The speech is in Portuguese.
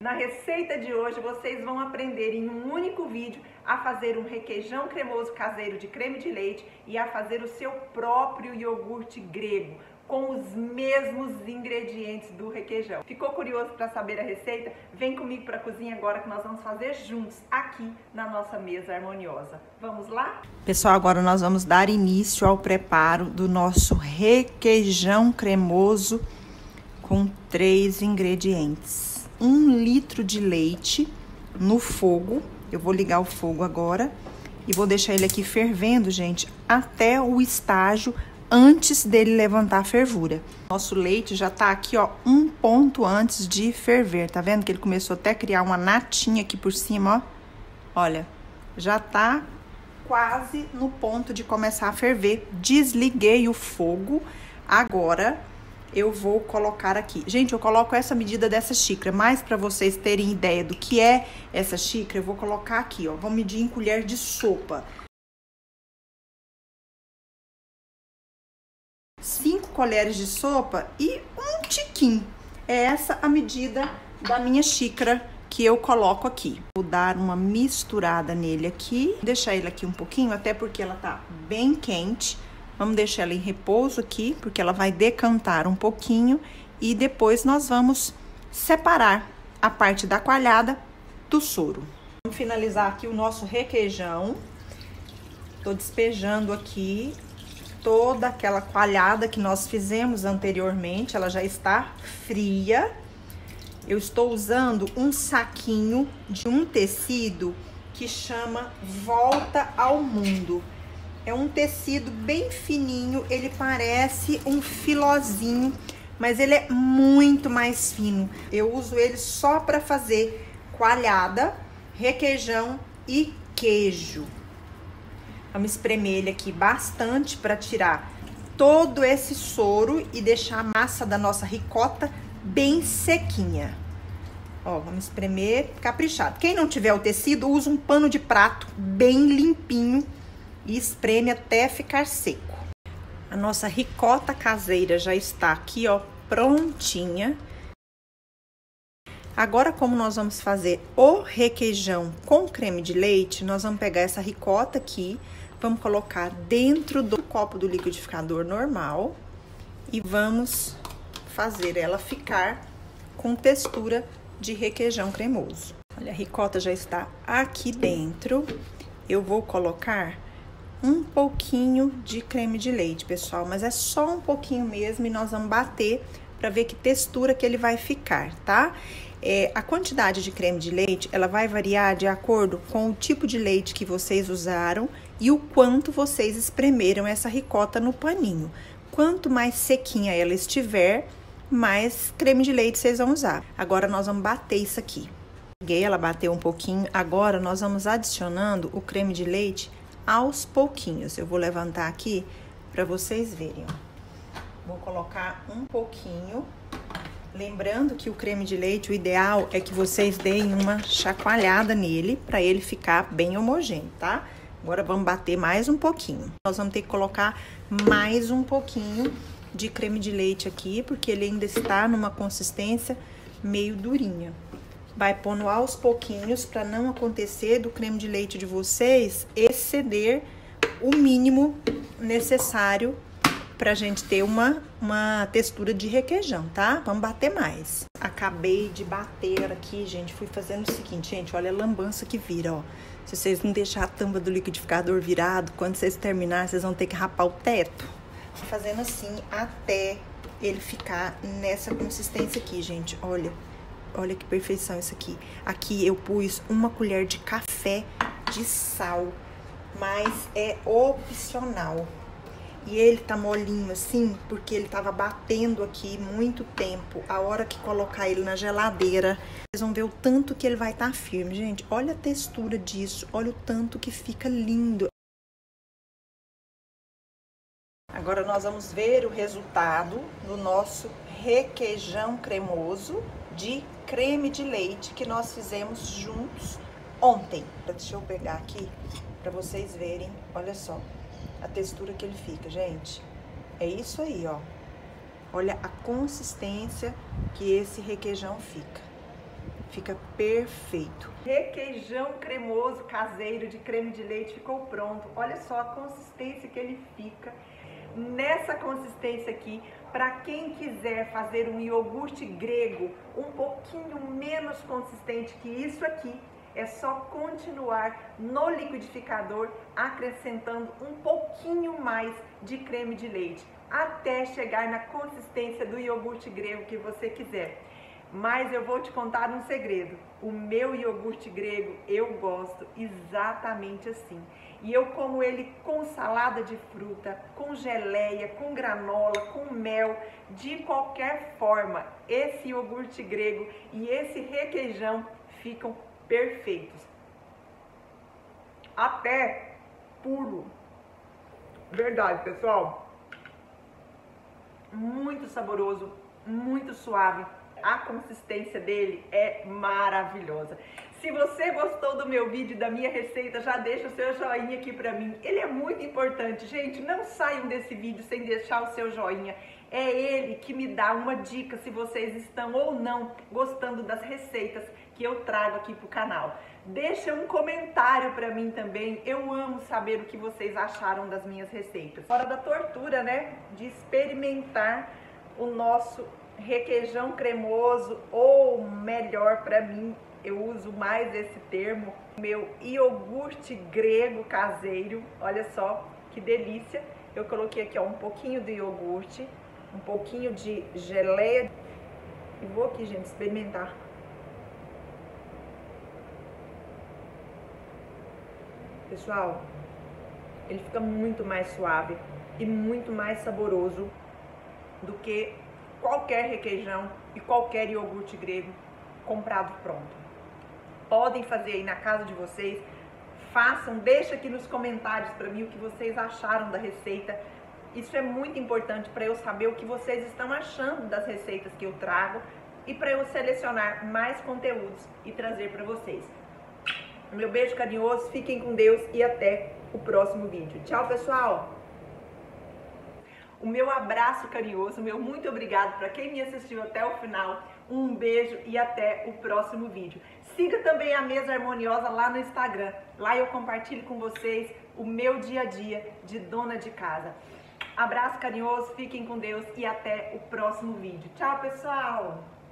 Na receita de hoje vocês vão aprender em um único vídeo a fazer um requeijão cremoso caseiro de creme de leite e a fazer o seu próprio iogurte grego com os mesmos ingredientes do requeijão. Ficou curioso para saber a receita? Vem comigo para a cozinha agora que nós vamos fazer juntos aqui na nossa mesa harmoniosa. Vamos lá? Pessoal, agora nós vamos dar início ao preparo do nosso requeijão cremoso com 3 ingredientes. 1 litro de leite no fogo. Eu vou ligar o fogo agora e vou deixar ele aqui fervendo, gente, até o estágio antes dele levantar a fervura. Nosso leite já tá aqui, ó, um ponto antes de ferver. Tá vendo que ele começou até a criar uma natinha aqui por cima, ó? Olha, já tá quase no ponto de começar a ferver. Desliguei o fogo. Agora eu vou colocar aqui. Gente, eu coloco essa medida dessa xícara, mas para vocês terem ideia do que é essa xícara, eu vou colocar aqui, ó. Vou medir em colher de sopa. 5 colheres de sopa e um tiquinho. É essa a medida da minha xícara que eu coloco aqui. Vou dar uma misturada nele aqui, deixar ele aqui um pouquinho, até porque ela tá bem quente. Vamos deixar ela em repouso aqui, porque ela vai decantar um pouquinho e depois nós vamos separar a parte da coalhada do soro. Vamos finalizar aqui o nosso requeijão. Tô despejando aqui toda aquela coalhada que nós fizemos anteriormente, ela já está fria. Eu estou usando um saquinho de um tecido que chama Volta ao Mundo. É um tecido bem fininho, ele parece um filozinho, mas ele é muito mais fino. Eu uso ele só para fazer coalhada, requeijão e queijo. Vamos espremer ele aqui bastante para tirar todo esse soro e deixar a massa da nossa ricota bem sequinha. Ó, vamos espremer caprichado. Quem não tiver o tecido, usa um pano de prato bem limpinho e espreme até ficar seco. A nossa ricota caseira já está aqui, ó, prontinha. Agora, como nós vamos fazer o requeijão com creme de leite, nós vamos pegar essa ricota aqui, vamos colocar dentro do copo do liquidificador normal e vamos fazer ela ficar com textura de requeijão cremoso. Olha, a ricota já está aqui dentro. Eu vou colocar um pouquinho de creme de leite, pessoal, mas é só um pouquinho mesmo e nós vamos bater para ver que textura que ele vai ficar, tá? A quantidade de creme de leite, ela vai variar de acordo com o tipo de leite que vocês usaram e o quanto vocês espremeram essa ricota no paninho. Quanto mais sequinha ela estiver, mais creme de leite vocês vão usar. Agora, nós vamos bater isso aqui. Ela bateu um pouquinho, agora nós vamos adicionando o creme de leite aos pouquinhos. Eu vou levantar aqui para vocês verem, ó. Vou colocar um pouquinho. Lembrando que o creme de leite, o ideal é que vocês deem uma chacoalhada nele para ele ficar bem homogêneo, tá? Agora vamos bater mais um pouquinho. Nós vamos ter que colocar mais um pouquinho de creme de leite aqui, porque ele ainda está numa consistência meio durinha. Vai pondo aos pouquinhos para não acontecer do creme de leite de vocês exceder o mínimo necessário pra gente ter uma textura de requeijão, tá? Vamos bater mais. Acabei de bater aqui, gente. Fui fazendo o seguinte, gente, olha a lambança que vira, ó. Se vocês não deixar a tampa do liquidificador virado, quando vocês terminarem, vocês vão ter que rapar o teto. Fazendo assim até ele ficar nessa consistência aqui, gente. Olha, olha que perfeição isso aqui. Aqui eu pus 1 colher de café de sal, mas é opcional. E ele tá molinho assim, porque ele tava batendo aqui muito tempo. A hora que colocar ele na geladeira, vocês vão ver o tanto que ele vai estar firme. Gente, olha a textura disso, olha o tanto que fica lindo. Agora nós vamos ver o resultado do nosso requeijão cremoso de creme de leite que nós fizemos juntos ontem. Deixa eu pegar aqui para vocês verem, olha só a textura que ele fica, gente. É isso aí, ó. Olha a consistência que esse requeijão fica. Fica perfeito. Requeijão cremoso caseiro de creme de leite ficou pronto. Olha só a consistência que ele fica. Nessa consistência aqui, para quem quiser fazer um iogurte grego um pouquinho menos consistente que isso aqui, é só continuar no liquidificador acrescentando um pouquinho mais de creme de leite, até chegar na consistência do iogurte grego que você quiser. Mas eu vou te contar um segredo. O meu iogurte grego eu gosto exatamente assim. E eu como ele com salada de fruta, com geleia, com granola, com mel, de qualquer forma. Esse iogurte grego e esse requeijão ficam perfeitos. Até puro. Verdade, pessoal. Muito saboroso, muito suave. A consistência dele é maravilhosa. Se você gostou do meu vídeo, da minha receita, já deixa o seu joinha aqui pra mim. Ele é muito importante, gente. Não saiam desse vídeo sem deixar o seu joinha. É ele que me dá uma dica se vocês estão ou não gostando das receitas que eu trago aqui pro canal. Deixa um comentário pra mim também. Eu amo saber o que vocês acharam das minhas receitas. Hora da tortura, né? De experimentar o nosso requeijão cremoso, ou melhor para mim, eu uso mais esse termo, meu iogurte grego caseiro. Olha só que delícia. Eu coloquei aqui ó, um pouquinho de iogurte, um pouquinho de geleia e vou aqui, gente, experimentar. Pessoal, ele fica muito mais suave e muito mais saboroso do que qualquer requeijão e qualquer iogurte grego comprado pronto. Podem fazer aí na casa de vocês, façam, deixa aqui nos comentários para mim o que vocês acharam da receita. Isso é muito importante para eu saber o que vocês estão achando das receitas que eu trago e para eu selecionar mais conteúdos e trazer para vocês. Meu beijo carinhoso, fiquem com Deus e até o próximo vídeo. Tchau, pessoal! O meu abraço carinhoso, meu muito obrigado para quem me assistiu até o final. Um beijo e até o próximo vídeo. Siga também a Mesa Harmoniosa lá no Instagram. Lá eu compartilho com vocês o meu dia a dia de dona de casa. Abraço carinhoso, fiquem com Deus e até o próximo vídeo. Tchau, pessoal!